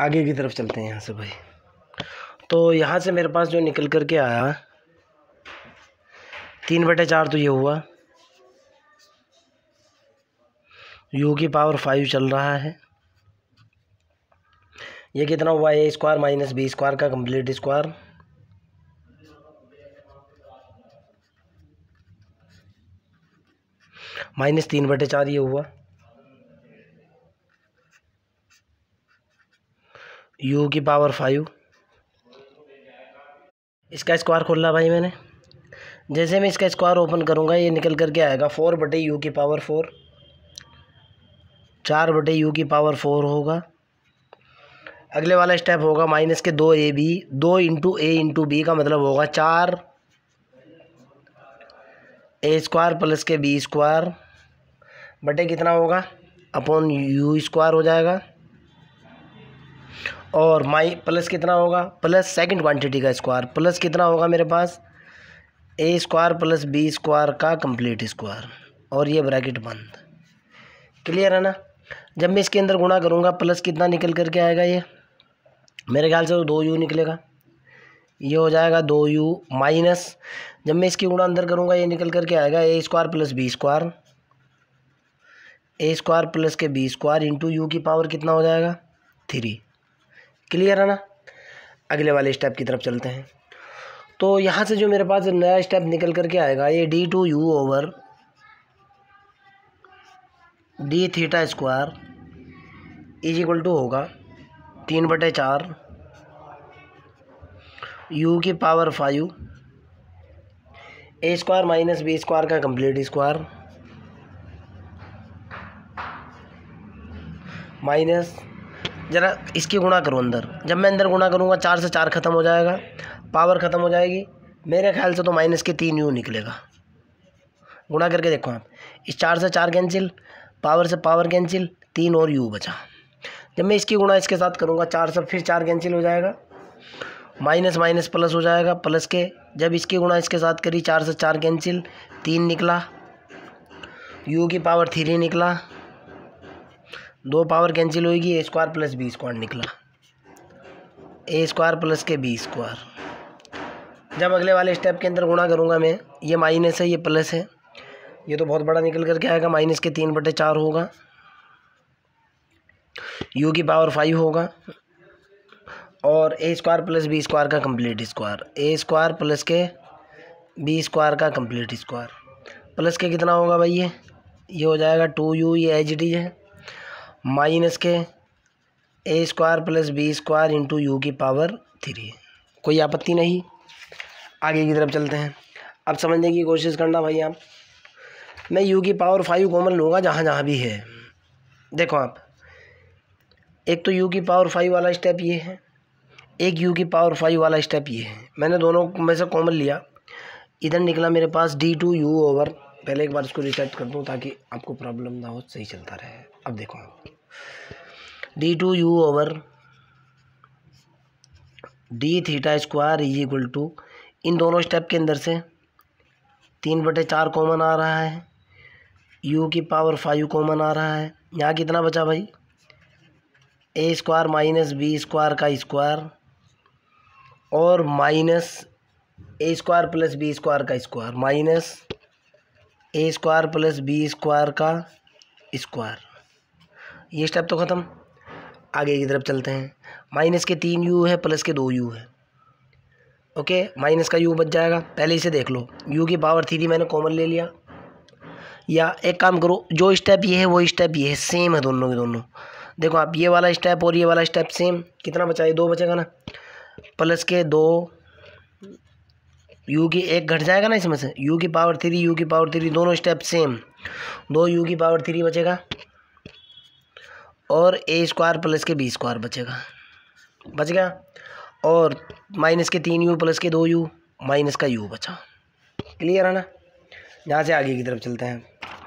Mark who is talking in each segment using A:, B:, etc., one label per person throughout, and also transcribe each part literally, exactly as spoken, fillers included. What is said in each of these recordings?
A: आगे की तरफ चलते हैं यहाँ से भाई। तो यहाँ से मेरे पास जो निकल कर के आया तीन बटे चार, तो ये हुआ u की पावर फाइव चल रहा है। ये कितना हुआ, A square minus B square का कंप्लीट स्क्वायर, माइनस तीन बटे चार ये हुआ u की पावर फाइव। इसका स्क्वायर खोला भाई मैंने। जैसे मैं इसका स्क्वायर ओपन करूँगा ये निकल करके आएगा फोर बटे यू की पावर फोर, चार बटे यू की पावर फोर होगा। अगले वाला स्टेप होगा माइनस के दो ए बी, दो इंटू ए इंटू बी का मतलब होगा चार ए स्क्वायर प्लस के बी स्क्वायर बटे कितना होगा अपॉन यू स्क्वायर हो जाएगा। और माई प्लस कितना होगा, प्लस सेकंड क्वांटिटी का स्क्वायर, प्लस कितना होगा मेरे पास A square plus B square का कंप्लीट स्क्वायर, और ये ब्रैकेट बंद। क्लियर है ना। जब मैं इसके अंदर गुणा करूँगा प्लस कितना निकल करके आएगा, ये मेरे ख्याल से तो दो यू निकलेगा, ये हो जाएगा दो यू माइनस, जब मैं इसकी गुणा अंदर करूँगा ये निकल करके आएगा A square plus B square, A square plus के बी स्क्वायर इंटू यू की पावर कितना हो जाएगा थ्री। क्लियर है ना। अगले वाले स्टेप की तरफ चलते हैं। तो यहाँ से जो मेरे पास नया स्टेप निकल करके आएगा ये D two U over D theta square is equal to होगा तीन बटे चार यू की power five A square minus B square का कंप्लीट स्क्वायर माइनस, ज़रा इसकी गुणा करो अंदर। जब मैं अंदर गुणा करूँगा चार से चार ख़त्म हो जाएगा, पावर ख़त्म हो जाएगी, मेरे ख्याल से तो माइनस के तीन यू निकलेगा। गुणा करके देखो आप, इस चार से चार कैंसिल, पावर से पावर कैंसिल, तीन और यू बचा। जब मैं इसकी गुणा इसके साथ करूँगा चार से फिर चार कैंसिल हो जाएगा, माइनस माइनस प्लस हो जाएगा प्लस के। जब इसकी गुणा इसके साथ करी चार से चार कैंसिल, तीन निकला, यू की पावर थ्री निकला, दो पावर कैंसिल होगी, A square plus B square निकला, ए स्क्वायर प्लस के बी स्क्वायर। जब अगले वाले स्टेप के अंदर गुणा करूँगा मैं, ये माइनस है ये प्लस है, ये तो बहुत बड़ा निकल करके आएगा, माइनस के तीन बटे चार होगा, यू की पावर फाइव होगा, और A square plus B square का complete square, A square plus के बी स्क्वायर का कंप्लीट स्क्वायर, प्लस के कितना होगा भाई, ये ये हो जाएगा टू यू, ये एच डी है, माइनस के A square plus B square into U की पावर थ्री। कोई आपत्ति नहीं। आगे की तरफ चलते हैं। अब समझने की कोशिश करना भाई आप। मैं यू की पावर फाइव कॉमन लूँगा जहाँ जहाँ भी है। देखो आप, एक तो यू की पावर फाइव वाला स्टेप ये है, एक यू की पावर फाइव वाला स्टेप ये है। मैंने दोनों में से कॉमन लिया, इधर निकला मेरे पास डी टू यू ओवर, पहले एक बार इसको रिसेट कर दूँ ताकि आपको प्रॉब्लम ना हो, सही चलता रहे। अब देखो आप, D two U over D theta square is equal to, इन दोनों स्टेप के अंदर से तीन बटे चार कॉमन आ रहा है, यू की पावर फाइव कॉमन आ रहा है। यहाँ कितना बचा भाई, A square minus B square का स्क्वायर और minus A square plus B square का square minus A square plus B square का स्क्वायर। ये स्टेप तो ख़त्म। आगे की तरफ चलते हैं। माइनस के तीन यू है, प्लस के दो यू है। ओके, माइनस का यू बच जाएगा। पहले इसे देख लो, यू की पावर थ्री मैंने कॉमन ले लिया। या एक काम करो, जो स्टेप ये है वो स्टेप ये है, सेम है दोनों के दोनों। देखो आप, ये वाला स्टेप और ये वाला स्टेप सेम। कितना बचा, ये दो बचेगा ना, प्लस के दो, यू की एक घट जाएगा ना इसमें से, यू की पावर थ्री, यू की पावर थ्री, दोनों स्टेप सेम, दो यू की पावर थ्री बचेगा और ए स्क्वायर प्लस के बी स्क्वायर बचेगा, बच गया। और माइनस के तीन यू प्लस के दो यू, माइनस का यू बचा। क्लियर है ना। यहाँ से आगे की तरफ चलते हैं,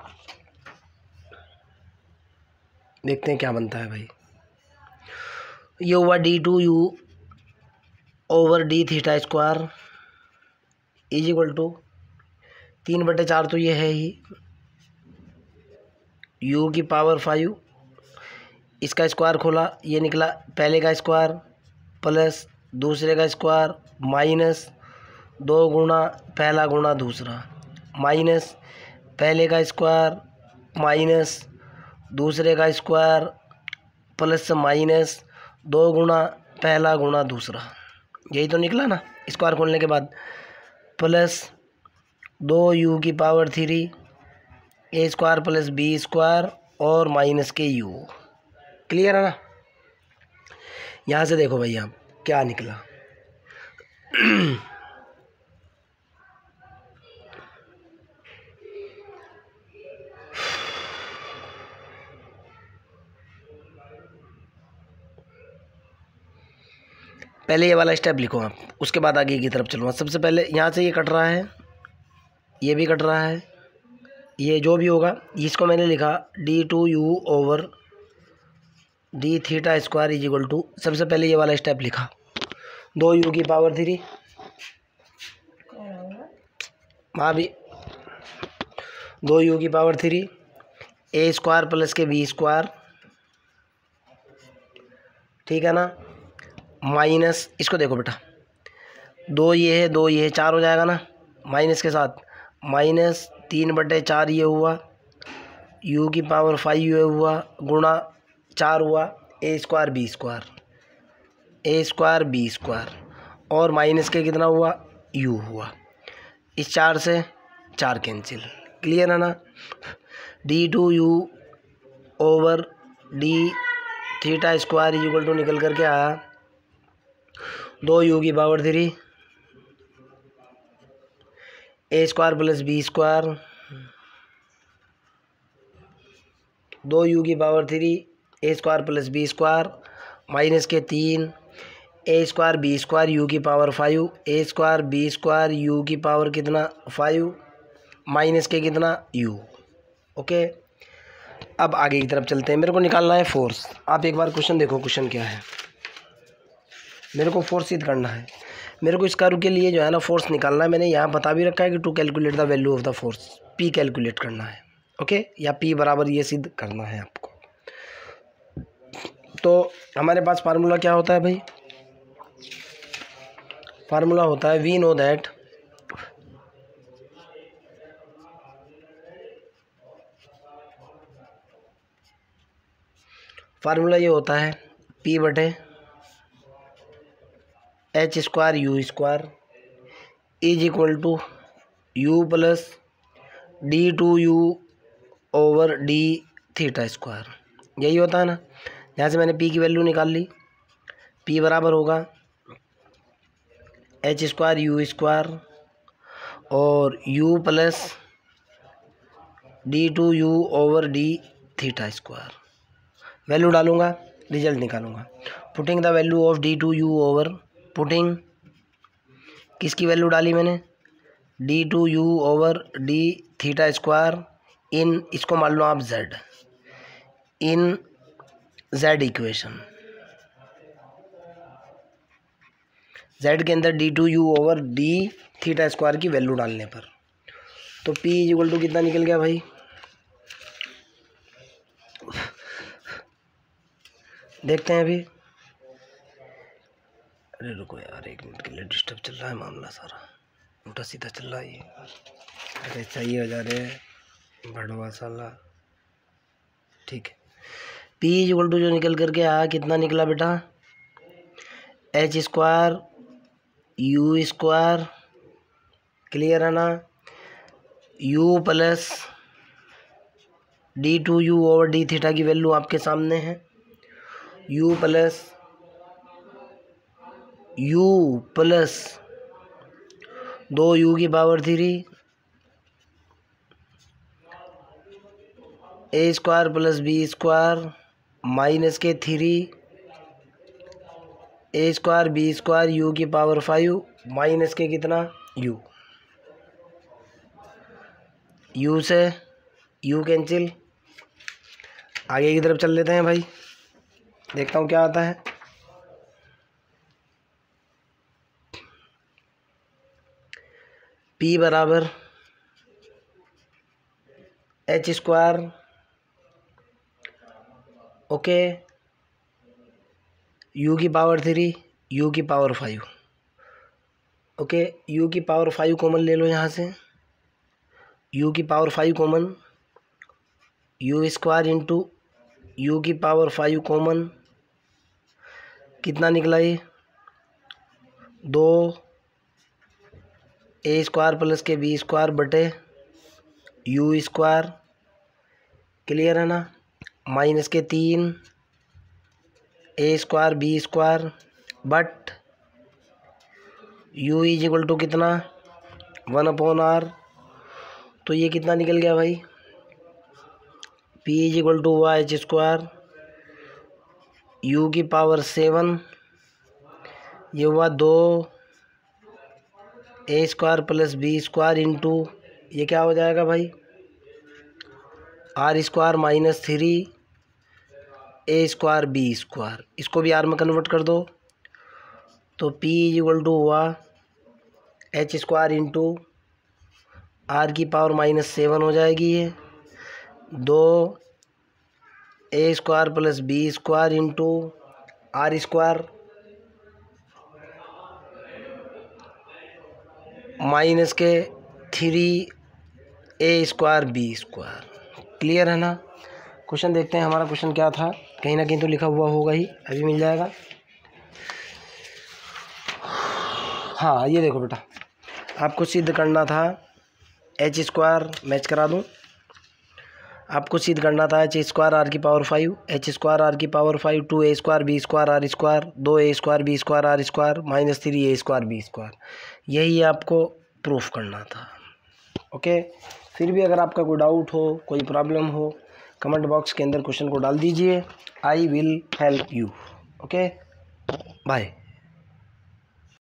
A: देखते हैं क्या बनता है भाई। ये हुआ D two U over D theta square is equal to तीन बटे चार, तो ये है ही, यू की पावर फाइव इसका स्क्वायर खोला, ये निकला पहले का स्क्वायर प्लस दूसरे का स्क्वायर माइनस दो गुना पहला गुना दूसरा माइनस पहले का स्क्वायर माइनस दूसरे का स्क्वायर प्लस माइनस दो गुना पहला गुना दूसरा, यही तो निकला ना स्क्वायर खोलने के बाद, प्लस दो यू की power three A square plus B square और माइनस के यू। क्लियर है ना। यहाँ से देखो भैया क्या निकला। पहले ये वाला स्टेप लिखो आप, उसके बाद आगे की तरफ चलूँगा। सबसे पहले यहाँ से ये कट रहा है, ये भी कट रहा है, ये जो भी होगा इसको मैंने लिखा D two U over D theta square is equal to, सबसे पहले ये वाला स्टेप लिखा, दो यू की पावर थ्री वहाँ भी दो यू की power three A square plus के बी स्क्वायर, ठीक है ना, माइनस इसको देखो बेटा, दो ये है दो ये है चार हो जाएगा ना, माइनस के साथ माइनस तीन बटे चार ये हुआ, यू की पावर फाइव ये हुआ गुणा चार हुआ A square B square, A square B square और माइनस के कितना हुआ यू हुआ, इस चार से चार कैंसिल। क्लियर है ना। D two U over D theta square is equal to निकल करके आया दो यू की power three A square plus B square, दो यू की power three A square plus B square minus के तीन A square B square U की power five, A square B square U की पावर कितना फाइव माइनस के कितना you. Okay, अब आगे की तरफ चलते हैं। मेरे को निकालना है फोर्स। आप एक बार क्वेश्चन देखो, क्वेश्चन क्या है। मेरे को फोर्स सिद्ध करना है। मेरे को इस कर्व के लिए जो है ना फोर्स निकालना है। मैंने यहाँ बता भी रखा है कि to calculate the value of the force, P calculate करना है। ओके, या पी बराबर ये सिद्ध करना है आपको। तो हमारे पास फार्मूला क्या होता है भाई, फार्मूला होता है वी नो दैट फार्मूला ये होता है पी बटे H square U square is equal to U plus D two U over D theta square, यही होता है ना। यहाँ से मैंने पी की वैल्यू निकाल ली, पी बराबर होगा एच स्क्वायर यू स्क्वायर और U plus D two U over D theta square. Value डालूंगा, रिजल्ट निकालूंगा। Putting the value of D two U over, putting किसकी वैल्यू डाली मैंने, D two U over D theta square in, इसको मान लो आप Z, in Z equation, Z के अंदर D two U over D theta square की वैल्यू डालने पर तो पी इज इक्वल टू कितना निकल गया भाई, देखते हैं अभी। अरे रुको यार, एक मिनट के लिए डिस्टर्ब चल रहा है मामला सारा, उल्टा सीधा चल रहा है ये। अरे चाहिए हो जा रहे हैं बड़वा साला। ठीक है, पी इज इक्वल टू जो निकल करके आया कितना निकला बेटा, H square U square, clear है ना, U plus D two U over D theta की वैल्यू आपके सामने है, यू प्लस यू प्लस दो यू की power three A square plus B square minus के three A square B square U की पावर फाइव माइनस के कितना यू, यू से यू कैंसिल। आगे की तरफ चल लेते हैं भाई, देखता हूँ क्या आता है। P बराबर एच स्क्वायर, ओके यू की पावर थ्री, यू की पावर फाइव। ओके, यू की पावर फाइव कॉमन ले लो यहाँ से, यू की power five common, U square into U की पावर फाइव कॉमन, कितना निकला ये, दो ए स्क्वायर प्लस के बी स्क्वायर बटे यू स्क्वायर, क्लियर है ना, माइनस के तीन A square B square but U is equal to कितना, वन अपॉन आर। तो ये कितना निकल गया भाई, पी इज इक्वल टू हुआ एच स्क्वायर यू की पावर सेवन, ये हुआ दो A square plus B square into ये क्या हो जाएगा भाई, R square minus three A square B square, इसको भी आर में कन्वर्ट कर दो। तो पी इज इक्वल टू हुआ एच स्क्वायर इंटू आर की पावर माइनस सेवन हो जाएगी ये, दो A square plus B square into are square minus के three A square B square. Clear है ना। क्वेश्चन देखते हैं हमारा क्वेश्चन क्या था, कहीं ना कहीं तो लिखा हुआ होगा ही, अभी मिल जाएगा। हाँ ये देखो बेटा, आपको सिद्ध करना था एच स्क्वायर, मैच करा दूँ, आपको सिद्ध करना था एच स्क्वायर आर की power five, H square R की power five, two A square B square R square, दो A square B square R square minus three A square B square, यही आपको प्रूफ करना था। ओके, फिर भी अगर आपका कोई डाउट हो, कोई प्रॉब्लम हो, कमेंट बॉक्स के अंदर क्वेश्चन को डाल दीजिए, I will help you. Okay, bye.